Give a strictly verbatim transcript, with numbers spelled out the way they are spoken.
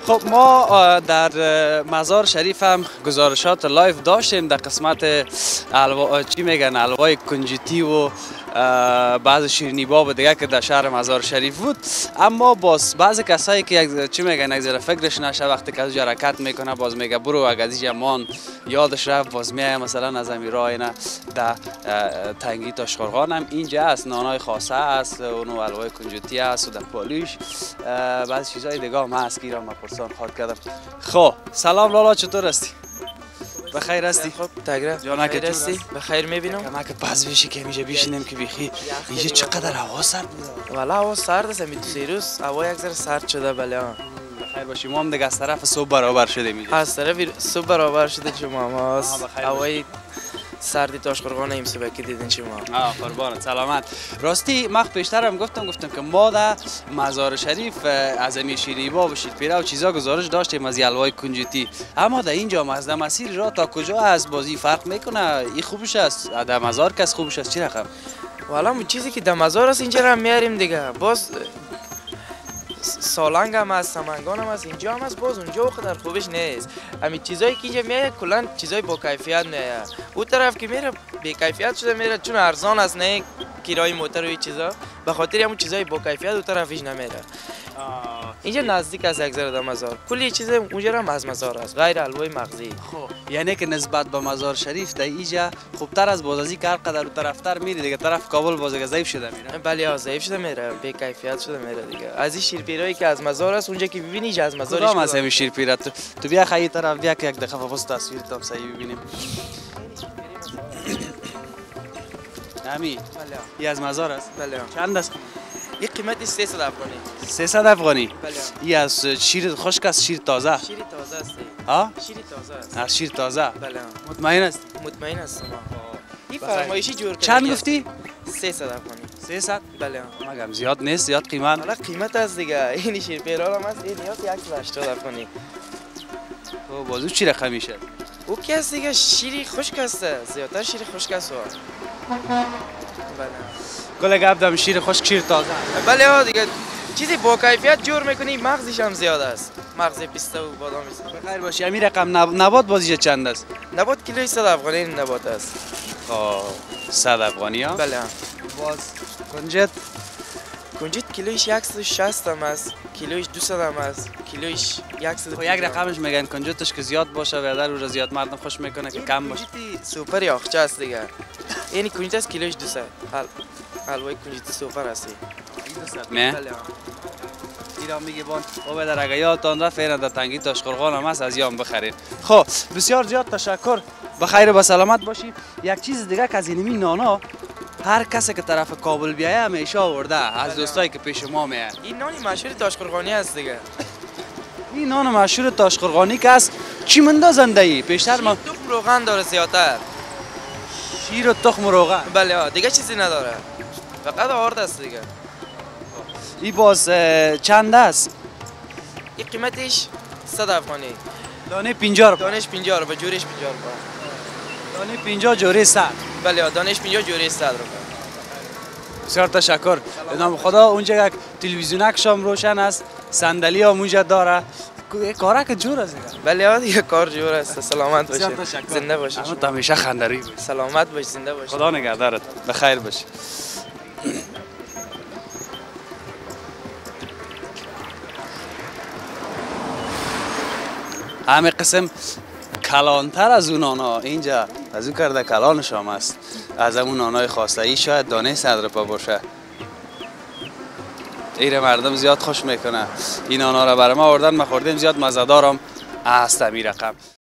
خب ما در مزار شریف هم گزارشات لایف داشتیم در قسمت الوا... چی میگن الوای کنجدی و بعض شیرینی باب دیگه که در شهر مزار شریف بود. اما باز بعض کسایی که یک چی میگن یک ذره فکرش نشه وقتی که از حرکت میکنه باز میگه برو اگه از مان یادش رفت باز میای مثلا از امیر اینا در تنگی تاشقرغان هم اینجا است نانای خاصه است اونو الوای کنجدی است و در پالیش بعض چیزای دیگه هم هست که را من پرسان خواهد کردم. خب سلام لالا چطور هستی؟ بخیر هستی؟ خب تگره جانک هستی؟ بخیر میبینم کمک پس بشی که میشه بشینیم که بیخی اینجا چقدر هوا سرد بود. والا هوا سرد است همین دو سه روز هوا یک ذره سرد شده بله. بخیر باشی ما هم دیگه از طرف صبح برابر شدیم اینجا. از طرف صبح برابر شده شما ما هوای سردی تاشقرغان این صبح که دیدین شما. آه قربانت سلامت. راستی من پیشترم گفتم گفتم که ما در مزار شریف از امی شیرینی و شیرپیره و چیزا گزارش داشتیم از الوای کنجدی. اما در اینجا مزد مسیر را تا کجا از بازی فرق میکنه؟ این خوبش است در مزار کس خوبش است چی رقم؟ والا اون چیزی که در مزار است اینجا هم میاریم دیگه. باز سالنگ هم هست، سمنگان هم هست، اینجا هم هست باز اونجا وقت خوبش نیست. همین چیزایی که اینجا میاد کلا چیزای با کیفیت میاد. اون طرف که میره بی کیفیت شده میره چون ارزان است نه کرای موتور و این چیزا به خاطر همون چیزای با کیفیت اون طرفش نمیره. اینجا نزدیک از یک ذره در مزار کلی چیز اونجا هم از مزار است غیر الوای مغزی. خب یعنی که نسبت به مزار شریف در اینجا خوبتر از بازازی که هر قدر اون طرفتر میره دیگه طرف کابل بازگه ضعیف شده میره. بله ضعیف شده میره بی کیفیت شده میره دیگه. از این شیرپیرایی که از مزار است اونجا که ببینی از مزارش کدام از همین شیرپیره تو تو بیا خیلی طرف بیا که یک دقیقه فاس تصویر تام صحیح ببینیم. همین بله این از مزار است. بله چند است؟ این قیمتش سیصد افغانی. سیصد افغانی؟ بله. این از شیر خشک است شیر تازه؟ شیر تازه است. ها؟ شیر تازه است. از شیر تازه؟ بله. مطمئن است؟ مطمئن هستم. این فرمایشی جور کرده. چند گفتی؟ سیصد افغانی. سیصد؟ بله. مگم زیاد نیست زیاد قیمت. حالا قیمت است دیگه. این شیر پیرا هم است. این نیاز صد و هشتاد افغانی. تو بازو چی رقم میشه؟ او کی است دیگه شیری خشک است. زیادتر شیر خشک است. بله. کل گپ دم شیر خشک شیر تازه. بله ها دیگه چیزی با کیفیت جور میکنی مغزش هم زیاد است. مغز پیسته و بادام است. بخیر باشی. همین رقم نبات بازیش چند است؟ نبات کیلوی صد افغانی نبات است. آه صد افغانی ها؟ بله. باز کنجد کنجد کیلویش صد و شصت هم است. کیلویش دویست هم است. کیلویش صد. خب یک رقمش میگن کنجدش که زیاد باشه و در رو زیاد مردم خوش میکنه که کم باشه. سوپر یاخچه است دیگه. یعنی کنجد است کیلویش دویست. حلوای کنجد سوپر هستی. نه؟ بله. ایران میگه بان او در اگه یادتان رفت اینا در تنگی تاشقرغان هم هست از یام بخرید. خب بسیار زیاد تشکر. بخیر و با سلامت باشی. یک چیز دیگه که از اینمی نانا هر کسی که طرف کابل بیایه همیشه آورده از دوستایی که پیش ما میاد. این نانی مشهور تاشقرغانی است دیگه. این نان مشهور تاشقرغانی که است چی مندازنده ای؟ پیشتر ما تخم روغن داره زیادتر. شیر و تخم روغن. بله دیگه چیزی نداره. فقط آرد است دیگه. این باز چند است؟ این قیمتش صد افغانی. دانه پنجاه روپیه. دانش پنجاه روپیه جوریش پنجاه روپیه. دانه پنجاه جوری صد. بله دانش پنجاه جوری صد روپیه. بسیار تشکر. به نام خدا اونجا یک تلویزیونک شام روشن است. صندلی هم اونجا داره. کارا که جور است. بله دیگه کار جور است. سلامت باشید. زنده باشید. اما همیشه خنده‌روی باشید. سلامت باشید زنده باشید. خدا نگهدارت. بخیر باشی. همه قسم کلانتر از اون آنها اینجا از اون کرده کلان شام است از اون آنهای خواسته ای شاید دانه صد روپیه باشه. ایره مردم زیاد خوش میکنه این آنها را برای ما آوردن ما خوردیم زیاد مزه‌دارم است همین رقم.